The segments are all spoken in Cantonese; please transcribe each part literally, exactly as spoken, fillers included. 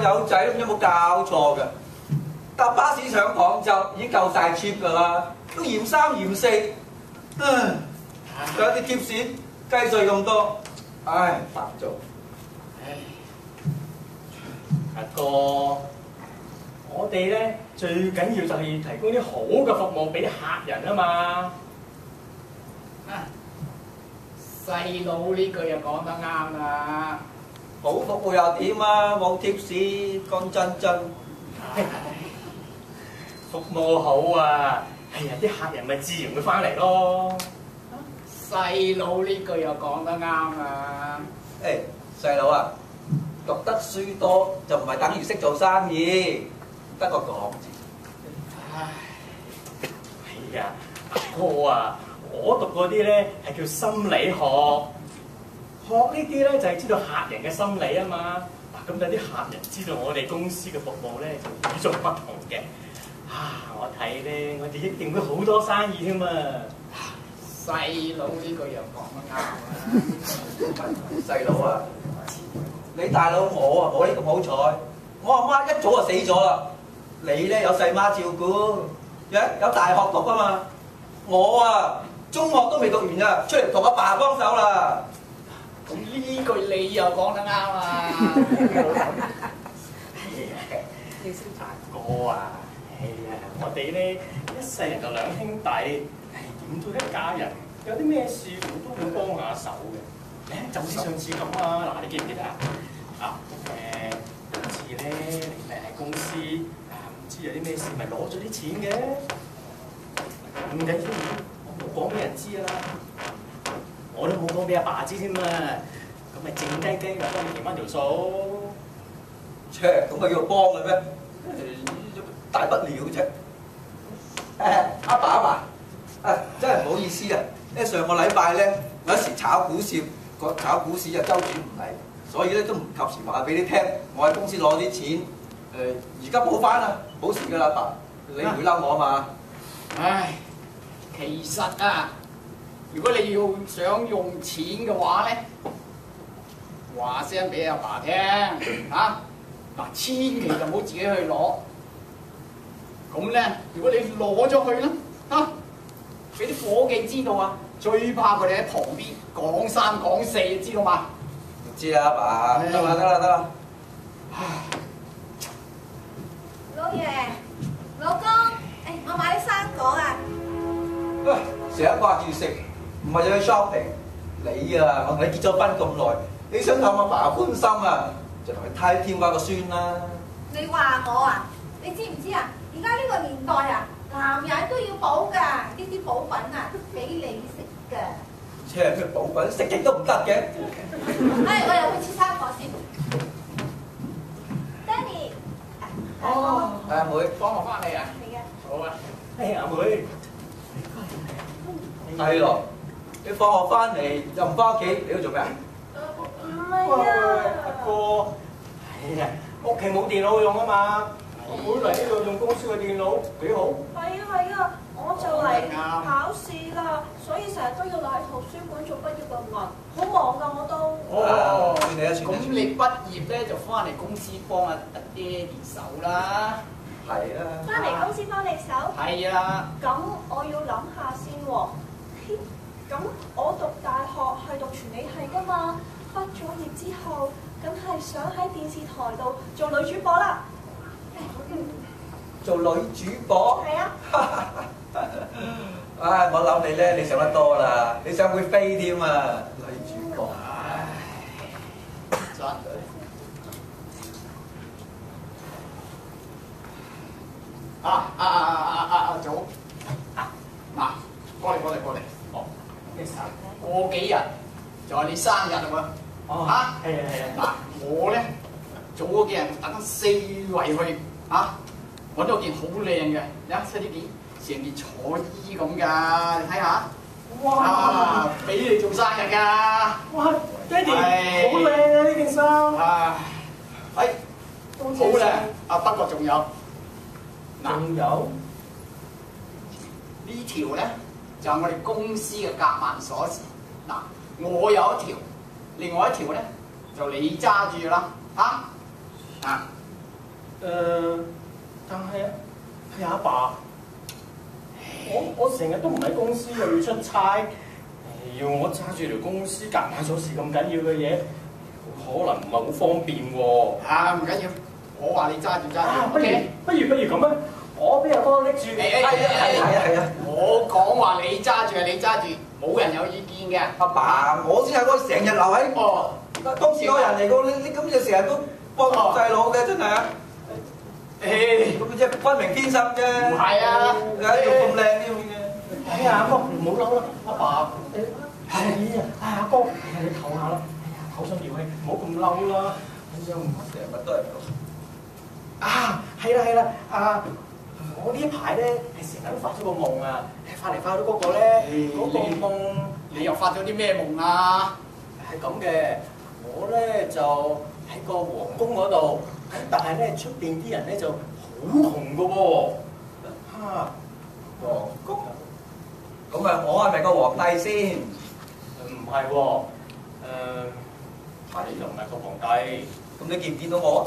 友仔咁有冇搞錯㗎？搭巴士上廣州已經夠晒 cheap 㗎啦，都嫌三嫌四，唉，仲有啲貼士雞碎咁多，唉，煩做。 唉，阿哥，我哋咧最緊要就係提供啲好嘅服務俾啲客人啊嘛。 啊，細佬呢句又講得啱啦。 好服務又點啊？冇貼士，乾真真。 服務好啊，係啊，啲客人咪自然會翻嚟咯。 細佬呢句又講得啱啊！ 誒，細佬啊，讀得書多就唔係等於識做生意，得個講字。 唉， 係啊，阿哥啊，我讀嗰啲咧係叫心理學，學呢啲咧就係知道客人嘅心理啊嘛。嗱，咁等啲客人知道我哋公司嘅服務咧就與眾不同嘅。啊，我睇咧，我哋一定會好多生意添嘛。 細佬呢句又講得啱啊！ 細佬啊，你大佬我啊冇你咁好彩，我阿媽一早就死咗啦。你咧有細媽照顧，有有大學讀啊嘛。我啊中學都未讀完咋，出嚟同阿爸幫手啦。 咁呢句你又講得啱啊！ 你先大哥啊！哎呀，我哋咧一世人就兩兄弟，係點都一家人，有啲咩事我都會幫下手嘅。誒，就好似上次咁啊，嗱，你記唔記得啊？啊，誒，今次咧你咪喺公司啊，唔知有啲咩事，咪攞咗啲錢嘅。唔緊要，我冇講俾人知啊，我都冇講俾阿爸知添啊。咁咪靜雞雞就幫你填翻條數。 切，咁咪叫幫嘅咩？大不了啫。誒，阿爸阿爸，誒真係唔好意思啊！因為上個禮拜咧，有時炒股市，個炒股市啊周轉唔嚟，所以咧都唔及時話俾你聽。我喺公司攞啲錢，誒而家補翻啦，冇事㗎啦，阿爸，你唔會嬲我啊嘛？ 唉，其實啊，如果你要想用錢嘅話咧，話聲俾阿爸聽嚇。嗱，千祈就唔好自己去攞。咁咧，如果你攞咗去啦，嚇，俾啲伙計知道啊，最怕佢哋喺旁邊講三講四，知道嘛？ 知啦，阿爸，得啦得啦得啦。 老爺，老公，誒，我買啲生果啊！ 喂，成日掛住食，唔係就去 shopping。你啊，我同你結咗婚咁耐，你想氹阿爸歡心啊，就同佢太添翻個孫啦。 你話我啊？你知唔知啊？而家呢個年代啊，男人都要補㗎，呢啲補品啊，俾你食㗎。 即係咩補品，食極都唔得嘅。 唉，我又去切生果先。Danny， 哦， 阿妹， 幫我翻嚟啊！ 係啊。 好啊。 誒，阿妹， 係咯，你放學翻嚟又唔翻屋企，你喺度做咩啊？ 唔係啊。 阿哥，係啊，屋企冇電腦用啊嘛。我妹嚟呢度用公司嘅電腦，幾好。 係啊係啊，我就嚟考試啦，所以成日都要留喺圖書館做畢業論文，好忙㗎我都。 哦， 算你一算。 咁你畢業咧就翻嚟公司幫阿阿爹哋手啦。 係啦。 翻嚟公司幫你手。 係啊。 咁我要諗下先喎。咁我讀大學係讀傳理系㗎嘛，畢咗業之後，梗係想喺電視台度做女主播啦。 做女主播？ 係啊。 唉，我諗你咧，你想得多啦，你想會飛添啊，女主播。 唉，真係。啊啊啊啊啊啊！祖啊嗱，過嚟過嚟過嚟。哦，咩事啊？過幾日就係你生日啦喎。 哦。 嚇？ 係啊係啊。 嗱，我咧早嗰幾日特登四圍去嚇，揾到件好靚嘅，你睇呢件成件彩衣咁㗎，你睇下。哇！俾你做生日㗎。 哇，爹哋好靚啊呢件衫。 啊，係好靚啊！不過仲有。 仲有呢條咧就係我哋公司嘅夾萬鎖匙。嗱，我有一條，另外一條咧就你揸住啦，嚇啊！ 誒，但係係阿爸，我我成日都唔喺公司又要出差，要我揸住條公司夾硬鎖匙咁緊要嘅嘢，可能唔係好方便喎。 啊，唔緊要，我話你揸住揸住。 不如不如不如咁啊！我俾阿哥拎住。 誒誒誒係啊係啊！ 我講話你揸住係你揸住，冇人有意見嘅。 阿爸，我先係個成日留喺哦， 公司嗰人嚟個，你你咁就成日都幫細佬嘅，真係啊！ 誒， 咁即係分明偏心啫。 唔係啊， 你喺度咁靚啲咁嘅。 哎呀，阿哥唔好嬲啦，阿爸，係啊，哎阿哥，你唞下啦，哎呀，唞心調氣，唔好咁嬲啦，咁樣成日乜都係咁。 啊，係啦係啦，啊，我呢一排咧係成日都發咗個夢啊，發嚟發去嗰個咧，嗰個夢你又發咗啲咩夢啊？ 係咁嘅，我咧就喺個皇宮嗰度，咁但係咧出邊啲人咧就好窮噶喎，嚇， 皇宮。咁啊，我係咪個皇帝先？ 唔係喎，誒，你就唔係個皇帝， 咁你見唔見到我？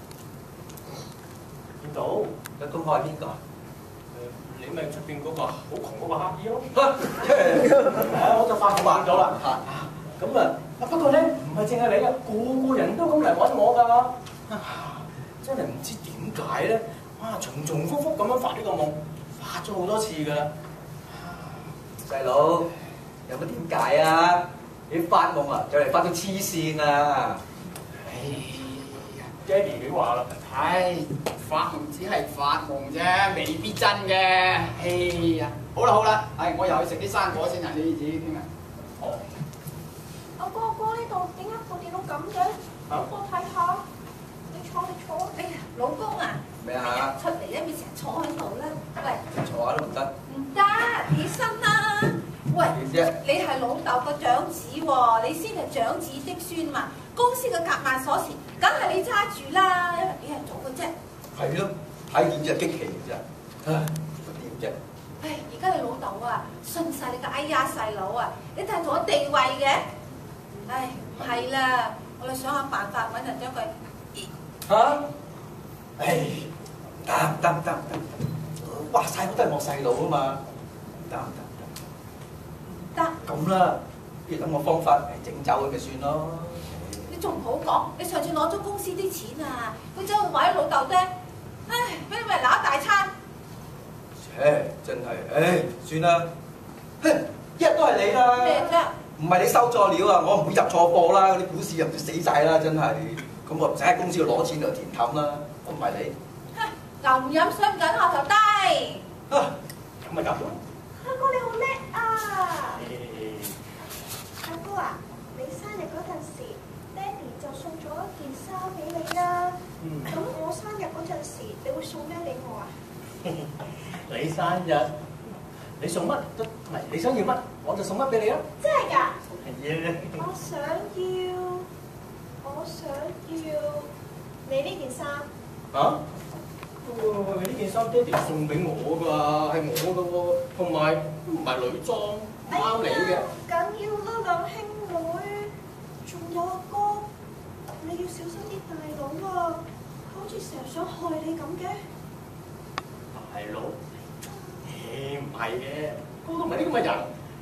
見到。 咁我係邊個？ 你咪出邊嗰個好窮嗰個乞兒咯。 係啊，我就發覺咗啦。 嚇！ 咁啊，不過咧唔係淨係你啊，個個人都咁嚟揾我㗎。啊，真係唔知點解咧，哇！重重複複咁樣發呢個夢，發咗好多次㗎啦。 細佬，有乜點解啊？你發夢啊，就嚟發到黐線啊！ 哎呀， 爹哋你話啦， 唉，發夢只係發夢啫，未必真嘅。哎呀，好啦好啦，唉，我又去食啲生果先啊，你自己傾啊。 哦， 阿哥阿哥呢度點解部電腦咁嘅？ 啊我睇下。你坐你坐。 哎呀，老公啊， 咩啊？ 出嚟咧，咪成日坐喺度啦。喂， 坐下都唔得。 唔得，起身啦！喂， 點啫？ 你係老豆個長子喎，你先係長子的孫嘛。公司嘅夾萬鎖匙，梗係你揸住啦，因為幾日做嘅啫。 係咯，睇見就激氣嘅啫。唉，點啫？ 唉，而家你老豆啊，信晒你個哎呀細佬啊，你睇同我地位嘅。唉，唔係啦，我哋想下辦法揾人將佢。 嚇？唉，得得得得，話晒我都係我細佬啊嘛，得唔得？ 得， 咁啦，不如諗個方法嚟整走佢咪算咯。 你仲唔好講？你上次攞咗公司啲錢啊，佢走去買老豆爹，唉，俾你咪揦一大餐。 切，真係，唉，算啦，哼，一日都係你啦。 咩啫？ 唔係你收錯料啊，我唔會入錯貨啦，嗰啲股市又唔知死晒啦，真係。咁我唔使喺公司度攞錢嚟填氹啦，都唔係你。 哼，牛唔飲水唔緊下頭低。 啊， 咁咪咁咯。 阿哥你好叻啊！阿哥啊，你生日嗰陣時，爹哋就送咗一件衫俾你啦。咁、嗯、我生日嗰陣時，你會送咩俾我啊？ 你生日，你送乜都唔係，你想要乜我就送乜俾你啦。 真係㗎？ 係啊。 我想要，我想要你呢件衫。 嚇？喂，呢件衫爹哋送俾我㗎，係我㗎喎，同埋唔係女裝，啱你嘅。 緊要啦，兩兄妹，仲有阿哥，你要小心啲大佬啊！佢好似成日想害你咁嘅。 大佬？誒唔係嘅，我都唔係呢咁嘅人。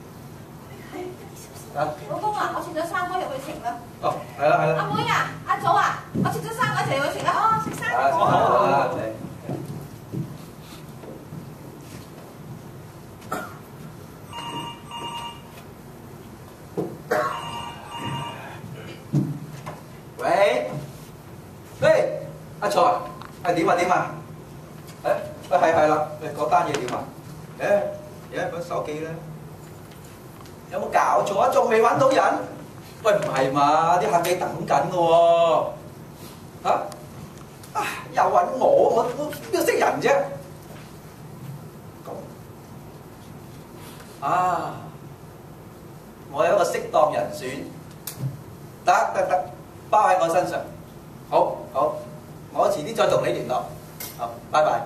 啊！ 老公啊，我切咗生果入去食啦。 哦，係啦係啦。 阿妹啊，阿祖啊，我切咗生果一齊入去食啦。哦，食生啊， 果。 好啊，喂，喂，阿財，係點啊點啊？誒，喂係係啦，誒嗰單嘢點啊？誒，而家個手機咧，有冇搞錯啊？仲未揾到人？喂，唔係嘛？啲客機等緊嘅喎，嚇？啊，又揾我，我我邊度識人啫？咁啊，我有一個適當人選，得得得，包喺我身上。好，好，我遲啲再同你聯絡。好，拜拜。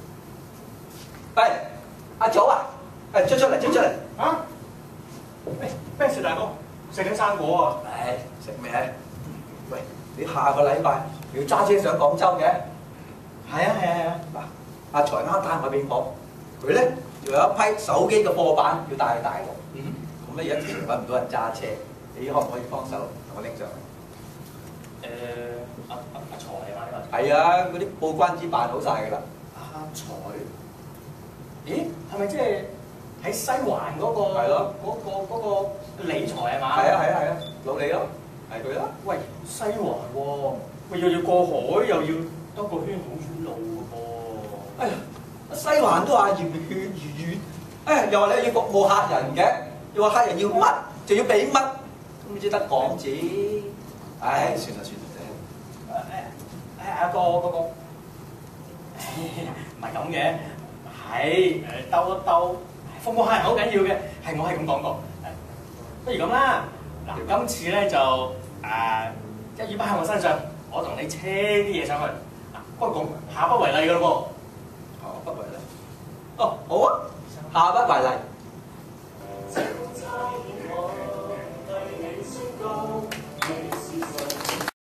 喂，阿祖啊，誒出出嚟，出出嚟。 嚇？喂， 食緊生果啊！ 唉，食咩？喂，你下個禮拜要揸車上廣州嘅？ 係啊係啊係啊！ 嗱，阿財啱帶我俾我，佢咧又有一批手機嘅貨板要帶去大陸。 嗯， 咁咧而家遲揾唔到人揸車，你可唔可以幫手同我拎上去？ 誒阿阿阿財係嘛？呢個係啊，嗰啲報關紙辦好晒㗎啦。 阿財，咦係咪即係喺西環嗰個係咯嗰個嗰個理財係嘛？ 係啊係啊係啊，老李咯，係佢啦。 喂，西環喎，喂又要過海又要兜個圈好遠路嘅噃。 哎呀，西環都話越越越遠，哎又話你要服務客人嘅，又話客人要乜就要俾乜，咁只得講字。唉，算啦算啦誒誒誒阿哥嗰個唔係咁嘅，係誒兜一兜，服務客人好緊要嘅，係我係咁講過。不如咁啦，嗱今次咧就誒一於包喺我身上，我同你車啲嘢上去。嗱，不過講下不為例㗎咯下不為例。哦，好啊，下不為例。